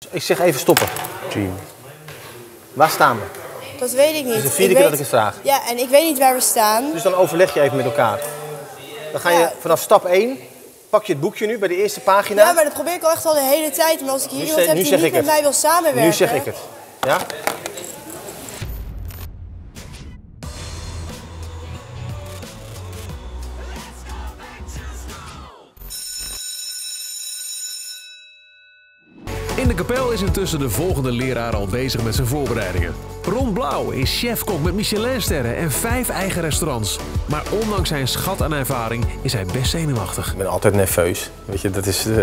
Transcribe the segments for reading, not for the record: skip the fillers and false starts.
Ik zeg even stoppen. Dream. Waar staan we? Dat weet ik niet. Het is de 4e keer dat ik het vraag. Ja, en ik weet niet waar we staan. Dus dan overleg je even met elkaar. Dan ga je vanaf stap 1, pak je het boekje nu bij de eerste pagina. Ja, maar dat probeer ik al echt al de hele tijd. Maar als ik hier iemand heb die niet met mij wil samenwerken... Nu zeg ik het. Ja? In de kapel is intussen de volgende leraar al bezig met zijn voorbereidingen. Ron Blauw is chefkok met Michelinsterren en 5 eigen restaurants. Maar ondanks zijn schat aan ervaring is hij best zenuwachtig. Ik ben altijd nerveus. Weet je,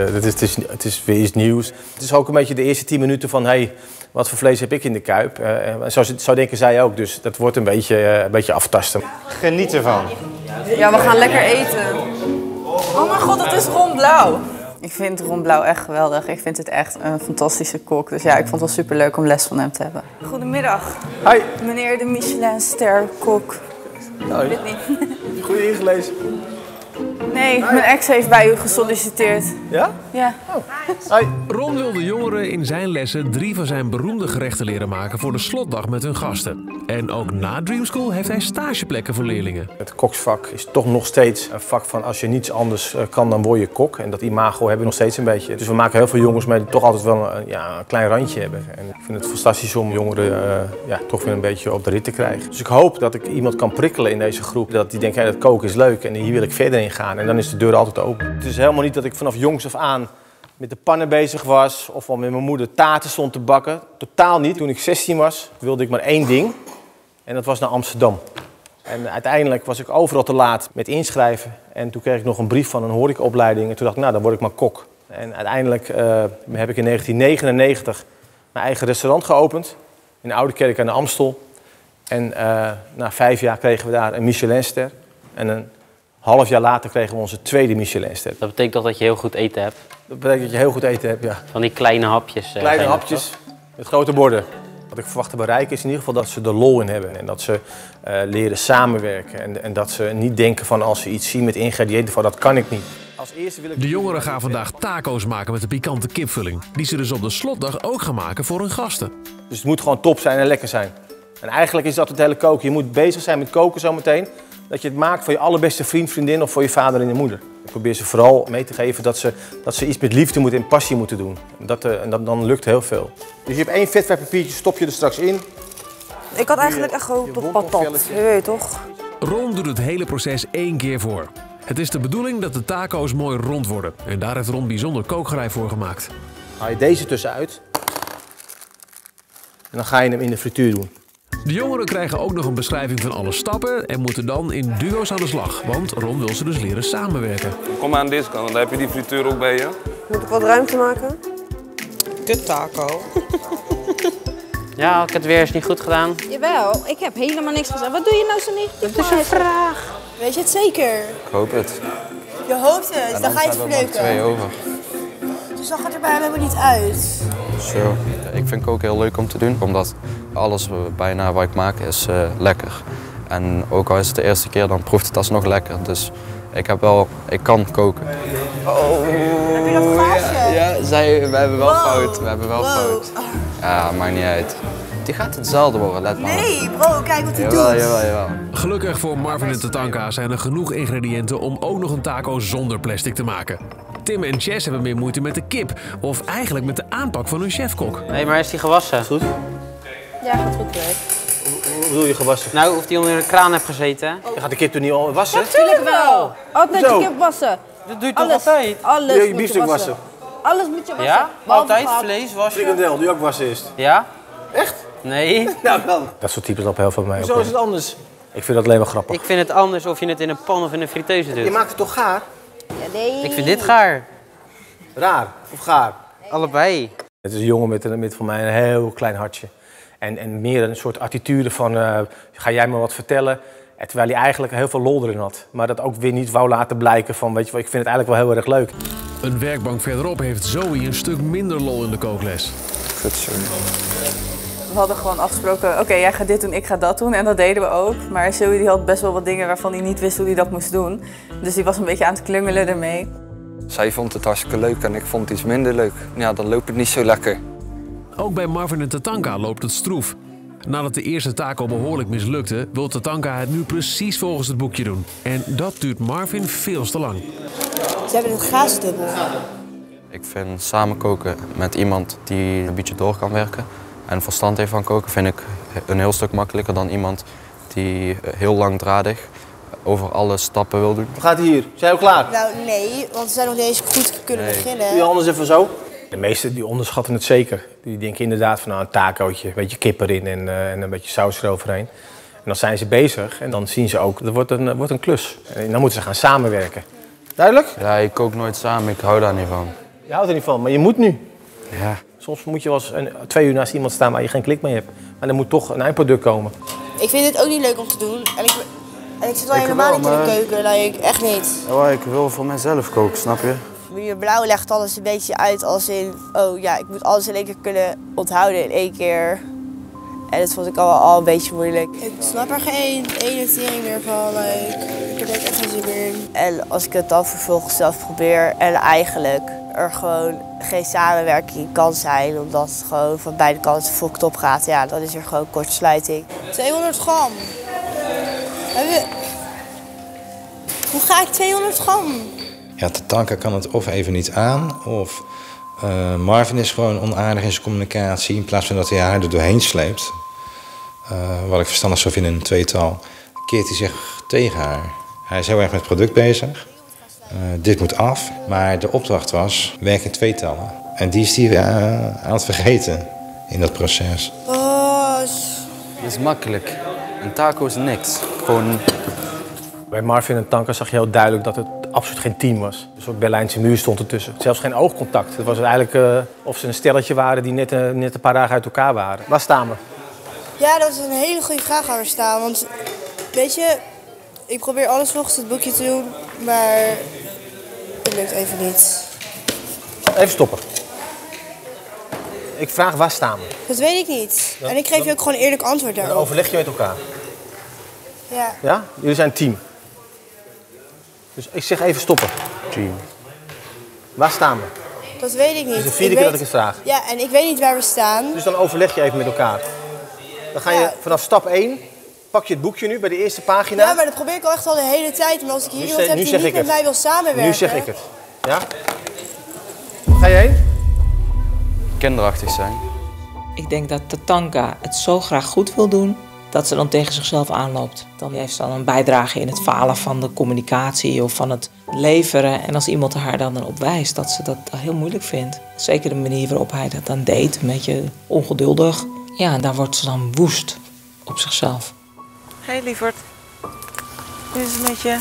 het is weer iets nieuws. Het is ook een beetje de eerste 10 minuten van... Hey, wat voor vlees heb ik in de kuip? Zo denken zij ook, dus dat wordt een beetje aftasten. Geniet ervan. Ja, we gaan lekker eten. Oh mijn god, het is Ron Blauw. Ik vind Ron Blauw echt geweldig. Ik vind het echt een fantastische kok. Dus ja, ik vond het wel superleuk om les van hem te hebben. Goedemiddag. Hi. Meneer de Michelin-ster-kok. Hoi. Ik weet niet. Goed ingelezen. Nee, mijn ex heeft bij u gesolliciteerd. Ja? Ja. Oh. Hi. Ron wil de jongeren in zijn lessen 3 van zijn beroemde gerechten leren maken voor de slotdag met hun gasten. En ook na Dream School heeft hij stageplekken voor leerlingen. Het koksvak is toch nog steeds een vak van als je niets anders kan, dan word je kok. En dat imago hebben we nog steeds een beetje. Dus we maken heel veel jongens mee die toch altijd wel een klein randje hebben. En ik vind het fantastisch om jongeren toch weer een beetje op de rit te krijgen. Dus ik hoop dat ik iemand kan prikkelen in deze groep. Dat die denkt, hey, dat koken is leuk en hier wil ik verder in gaan. En dan is de deur altijd open. Het is helemaal niet dat ik vanaf jongs af aan met de pannen bezig was of al met mijn moeder taarten stond te bakken. Totaal niet. Toen ik 16 was, wilde ik maar 1 ding. En dat was naar Amsterdam. En uiteindelijk was ik overal te laat met inschrijven. En toen kreeg ik nog een brief van een horecaopleiding. En toen dacht ik, nou, dan word ik maar kok. En uiteindelijk heb ik in 1999 mijn eigen restaurant geopend. In de Oude Kerk aan de Amstel. En na 5 jaar kregen we daar een Michelinster. En een half jaar later kregen we onze 2e Michelinster. Dat betekent toch dat je heel goed eten hebt? Dat betekent dat je heel goed eten hebt, ja. Van die kleine hapjes. Kleine hapjes met grote borden. Wat ik verwacht te bereiken is in ieder geval dat ze er lol in hebben. En dat ze leren samenwerken. En dat ze niet denken van als ze iets zien met ingrediënten van dat kan ik niet. Als eerste wil ik... De jongeren gaan vandaag taco's maken met de pikante kipvulling. Die ze dus op de slotdag ook gaan maken voor hun gasten. Dus het moet gewoon top zijn en lekker zijn. En eigenlijk is dat het hele koken. Je moet bezig zijn met koken zometeen. Dat je het maakt voor je allerbeste vriend, vriendin of voor je vader en je moeder. Ik probeer ze vooral mee te geven dat ze iets met liefde en passie moeten doen. Dan lukt heel veel. Dus je hebt 1 vetwerppapiertje, stop je er straks in. Ik had eigenlijk echt gehoopt op patat. Je weet toch? Ron doet het hele proces 1 keer voor. Het is de bedoeling dat de taco's mooi rond worden. En daar heeft Ron bijzonder kookgerei voor gemaakt. Haal je deze tussenuit. En dan ga je hem in de frituur doen. De jongeren krijgen ook nog een beschrijving van alle stappen en moeten dan in duo's aan de slag. Want Ron wil ze dus leren samenwerken. Kom maar aan deze kant, dan heb je die frituur ook bij je. Moet ik wat ruimte maken? De taco. Ja, had ik het weer eens niet goed gedaan? Jawel, ik heb helemaal niks gezegd. Wat doe je nou zo niet? Dat is een vraag. Weet je het zeker? Ik hoop het. Je hoopt het, dan ga je het verneuken. 2 over. Dus dan gaat er bij hem helemaal niet uit. Zo. Ik vind koken heel leuk om te doen, omdat alles bijna wat ik maak is lekker. En ook al is het de eerste keer, dan proeft het alsnog lekker. Dus ik kan koken. Oh, heb je dat glaasje? Ja, we hebben wel fout. We hebben wel fout. Ja, maakt niet uit. Die gaat hetzelfde worden, let maar. Nee, bro, kijk wat hij doet. Jawel. Gelukkig voor Marvin en Tatanka zijn er genoeg ingrediënten om ook nog een taco zonder plastic te maken. Tim en Chess hebben meer moeite met de kip, of eigenlijk met de aanpak van hun chefkok. Nee, maar is die gewassen? Goed? Ja, gaat goed werk. Hoe bedoel je gewassen? Nou, of die onder de kraan hebt gezeten. Je gaat de kip toch niet al wassen? Natuurlijk wel. Altijd Zo. je kip wassen. Dat doe je toch altijd? Alles Je moet biefstuk wassen. Alles moet je wassen. Ja? Behalve Altijd gehakt. vlees wassen? Frikandel, die ook wassen is. Ja? Echt? Nee. Nou dan. Dat soort types lopen heel veel mee. Zo is het anders. Ik vind dat alleen maar grappig. Ik vind het anders of je het in een pan of in een friteuse doet. Je maakt het toch gaar? Ja, nee. Ik vind dit gaar. Raar of gaar? Allebei. Het is een jongen met voor mij een heel klein hartje. En meer een soort attitude van, ga jij me wat vertellen? En terwijl hij eigenlijk heel veel lol erin had. Maar dat ook weer niet wou laten blijken van, weet je wel, ik vind het eigenlijk wel heel erg leuk. Een werkbank verderop heeft Zoe een stuk minder lol in de kookles. Goed zo. We hadden gewoon afgesproken, oké, jij gaat dit doen, ik ga dat doen. En dat deden we ook. Maar Zoe die had best wel wat dingen waarvan hij niet wist hoe hij dat moest doen. Dus die was een beetje aan het klungelen ermee. Zij vond het hartstikke leuk en ik vond het iets minder leuk. Ja, dan loopt het niet zo lekker. Ook bij Marvin en Tatanka loopt het stroef. Nadat de eerste taco behoorlijk mislukte, wil Tatanka het nu precies volgens het boekje doen. En dat duurt Marvin veel te lang. Ze hebben het gaasdubbel. Ik vind samen koken met iemand die een beetje door kan werken en verstand heeft van koken, vind ik een heel stuk makkelijker dan iemand die heel langdradig over alle stappen wil doen. Hoe gaat het hier? Zijn jullie klaar? Nou, nee, want we zijn nog niet eens goed kunnen beginnen. Doe je anders even zo. De meesten die onderschatten het zeker. Die denken inderdaad van een tacootje, een beetje kip erin en een beetje saus eroverheen. En dan zijn ze bezig en dan zien ze ook, er wordt een klus. En dan moeten ze gaan samenwerken. Duidelijk? Ja, ik kook nooit samen, ik hou daar niet van. Je houdt er niet van, maar je moet nu. Ja. Soms moet je wel eens 2 uur naast iemand staan waar je geen klik mee hebt. Maar er moet toch een eindproduct komen. Ik vind dit ook niet leuk om te doen. En ik zit wel helemaal niet in de keuken, like, echt niet. Ja, ik wil voor mezelf koken, snap je? Meneer Blauw legt alles een beetje uit als in... Oh ja, ik moet alles in één keer kunnen onthouden in één keer. En dat vond ik al een beetje moeilijk. Ik snap er geen ene tering meer van. Ik heb er echt geen zin meer in. En als ik het dan vervolgens zelf probeer en eigenlijk er gewoon geen samenwerking kan zijn, omdat het gewoon van beide kanten fokt op gaat, ja, dan is er gewoon kortsluiting. 200 gram. Hoe ga ik 200 gram? Ja, Tatanka kan het of even niet aan, of Marvin is gewoon onaardig in zijn communicatie. In plaats van dat hij haar er doorheen sleept, wat ik verstandig zou vinden in een tweetal, keert hij zich tegen haar. Hij is heel erg met het product bezig. Dit moet af, maar de opdracht was werk in tweetallen. En die is hij aan het vergeten in dat proces. Dat is makkelijk. Een taco is niks. Gewoon... Bij Marvin en Tatanka zag je heel duidelijk dat het absoluut geen team was. Een soort Berlijnse muur stond ertussen. Zelfs geen oogcontact. Het was eigenlijk of ze een stelletje waren die net een paar dagen uit elkaar waren. Waar staan we? Ja, dat is een hele goede vraag waar we staan. Want weet je, ik probeer alles volgens het boekje te doen, maar het lukt even niet. Even stoppen. Ik vraag waar staan we? Dat weet ik niet. En ik geef je ook gewoon een eerlijk antwoord daarop. Dan overleg je met elkaar. Ja. Ja? Jullie zijn een team. Dus ik zeg even stoppen. Team. Waar staan we? Dat weet ik niet. Het is de 4e keer dat ik het vraag. Ja, en ik weet niet waar we staan. Dus dan overleg je even met elkaar. Dan ga je vanaf stap 1, pak je het boekje nu bij de eerste pagina. Ja, maar dat probeer ik al echt al de hele tijd. Maar als ik hier iemand heb die niet met mij wil samenwerken... Nu zeg ik het. Ja? Ga je heen? Kinderachtig zijn. Ik denk dat Tatanka het zo graag goed wil doen, dat ze dan tegen zichzelf aanloopt. Dan heeft ze dan een bijdrage in het falen van de communicatie of van het leveren. En als iemand haar dan op wijst, dat ze dat heel moeilijk vindt. Zeker de manier waarop hij dat dan deed, een beetje ongeduldig. Ja, daar wordt ze dan woest op zichzelf. Hé, lieverd. Dit is een beetje...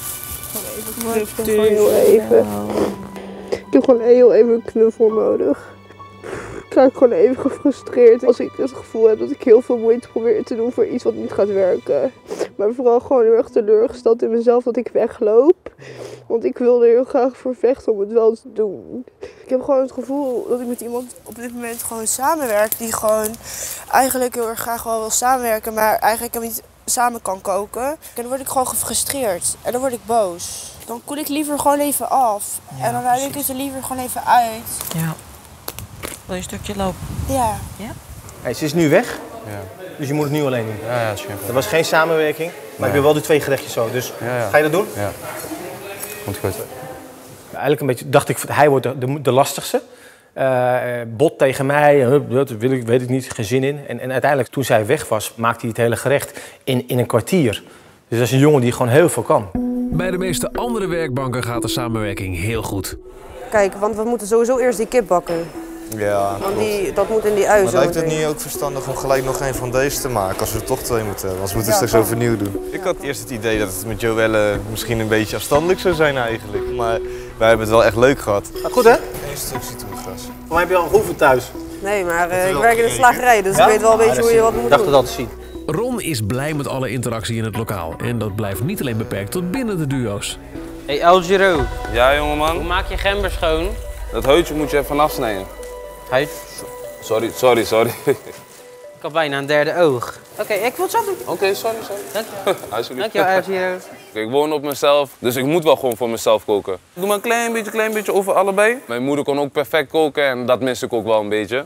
Ik heb gewoon heel even een knuffel nodig. Ik raak gewoon even gefrustreerd als ik het gevoel heb dat ik heel veel moeite probeer te doen voor iets wat niet gaat werken. Maar vooral gewoon heel erg teleurgesteld in mezelf dat ik wegloop. Want ik wilde heel graag voor vechten om het wel te doen. Ik heb gewoon het gevoel dat ik met iemand op dit moment gewoon samenwerk die gewoon eigenlijk heel erg graag wel wil samenwerken, maar eigenlijk niet samen kan koken. En dan word ik gewoon gefrustreerd en dan word ik boos. Dan koel ik liever gewoon even af. Ja, en dan haal ik het er liever gewoon even uit. Ja. Wil je een stukje lopen? Ja. Ja? Hey, ze is nu weg, Ja. Dus je moet het nu alleen doen. Ja, is geen probleem. Er was geen samenwerking, maar ik wil wel die 2 gerechtjes zo. Dus ga je dat doen? Ja. Komt goed. Eigenlijk een beetje dacht ik, hij wordt de lastigste. Bot tegen mij, dat weet ik niet, geen zin in. En uiteindelijk, toen zij weg was, maakte hij het hele gerecht in een kwartier. Dus dat is een jongen die gewoon heel veel kan. Bij de meeste andere werkbanken gaat de samenwerking heel goed. Kijk, want we moeten sowieso eerst die kip bakken. Ja, want dat moet in die ui. Maar lijkt het niet ook verstandig om gelijk nog een van deze te maken als we er toch 2 moeten hebben? Anders moeten we het straks overnieuw doen. Ik had eerst het idee dat het met Joelle misschien een beetje afstandelijk zou zijn eigenlijk. Maar wij hebben het wel echt leuk gehad. Goed hè? 1 stuk citroengras. Voor mij heb je al een hoeven thuis. Nee, maar ik werk in de slagerij, dus ik weet wel een beetje hoe je wat moet doen. Ik dacht dat te zien. Ron is blij met alle interactie in het lokaal. En dat blijft niet alleen beperkt tot binnen de duo's. Hey El Giro. Ja, jongeman. Hoe maak je gember schoon? Dat huidje moet je even afsnijden. Huid? Sorry. Ik had bijna een derde oog. Oké, ik wil het zelf doen. Oké, sorry. Dank je wel, El Giro. Ik woon op mezelf, dus ik moet wel gewoon voor mezelf koken. Ik doe maar een klein beetje over allebei. Mijn moeder kon ook perfect koken en dat mis ik ook wel een beetje.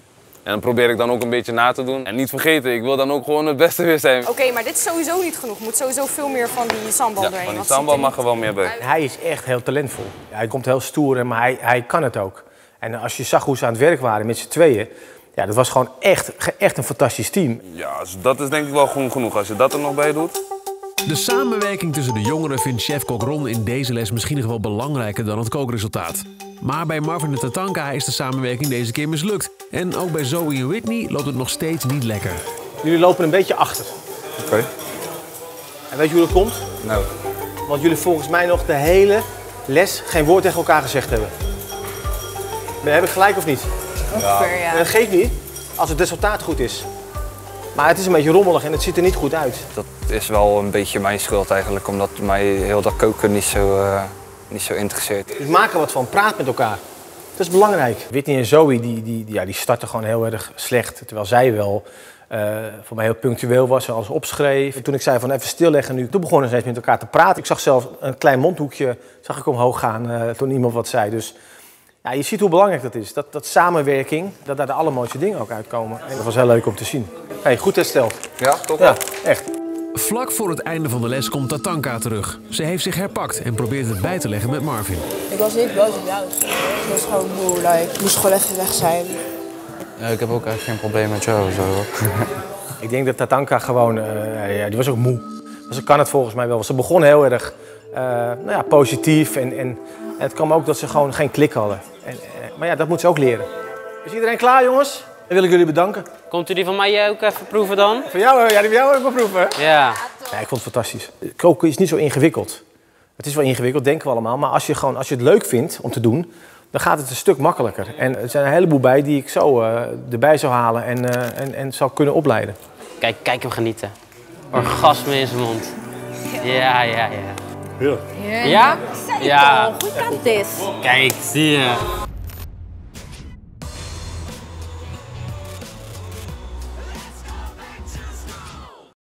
En dan probeer ik dan ook een beetje na te doen. En niet vergeten, ik wil dan ook gewoon het beste weer zijn. Oké, maar dit is sowieso niet genoeg. Er moet sowieso veel meer van die sambal doorheen. Van die sambal mag er wel meer bij. Hij is echt heel talentvol. Hij komt heel stoer, maar hij kan het ook. En als je zag hoe ze aan het werk waren met z'n tweeën, ja, dat was gewoon echt een fantastisch team. Ja, dus dat is denk ik wel genoeg als je dat er nog bij doet. De samenwerking tussen de jongeren vindt chef-kok Ron in deze les misschien nog wel belangrijker dan het kookresultaat. Maar bij Marvin en Tatanka is de samenwerking deze keer mislukt. En ook bij Zoe en Whitney loopt het nog steeds niet lekker. Jullie lopen een beetje achter. Oké. En weet je hoe dat komt? Nou. Want jullie volgens mij nog de hele les geen woord tegen elkaar gezegd hebben. Maar heb ik gelijk of niet? Ongeveer, ja. Dat geeft niet, als het resultaat goed is. Maar het is een beetje rommelig en het ziet er niet goed uit. Dat is wel een beetje mijn schuld eigenlijk, omdat mij heel dat koken niet zo interesseert. Dus maak er wat van, praat met elkaar. Dat is belangrijk. Whitney en Zoe die starten gewoon heel erg slecht. Terwijl zij wel voor mij heel punctueel was, alles opschreef. En toen ik zei van even stilleggen nu, toen begonnen ze eens met elkaar te praten. Ik zag zelfs een klein mondhoekje zag ik omhoog gaan toen iemand wat zei. Dus ja, je ziet hoe belangrijk dat is. Dat samenwerking, dat daar de allermooiste dingen ook uitkomen. En dat was heel leuk om te zien. Hey, goed hersteld. Ja, toch? Ja, echt. Vlak voor het einde van de les komt Tatanka terug. Ze heeft zich herpakt en probeert het bij te leggen met Marvin. Ik was niet boos op jou. Ik was gewoon moe. Ik moest gewoon even weg zijn. Ja, ik heb ook eigenlijk geen probleem met jou. Zo. Ik denk dat Tatanka gewoon, die was ook moe. Maar ze kan het volgens mij wel. Ze begon heel erg positief en het kwam ook dat ze gewoon geen klik hadden. Maar ja, dat moet ze ook leren. Is iedereen klaar, jongens? Dan wil ik jullie bedanken. Komt u die van mij ook even proeven dan? Van jou, ja, die van jou ook wel proeven. Ja. Ja, ik vond het fantastisch. Koken is niet zo ingewikkeld. Het is wel ingewikkeld, denken we allemaal. Maar als je het leuk vindt om te doen, dan gaat het een stuk makkelijker. En er zijn een heleboel bij die ik zo erbij zou halen en zou kunnen opleiden. Kijk hem genieten. Orgasme in zijn mond. Ja. Ja. Ja? Ja. Goed aan dit. Kijk, zie je.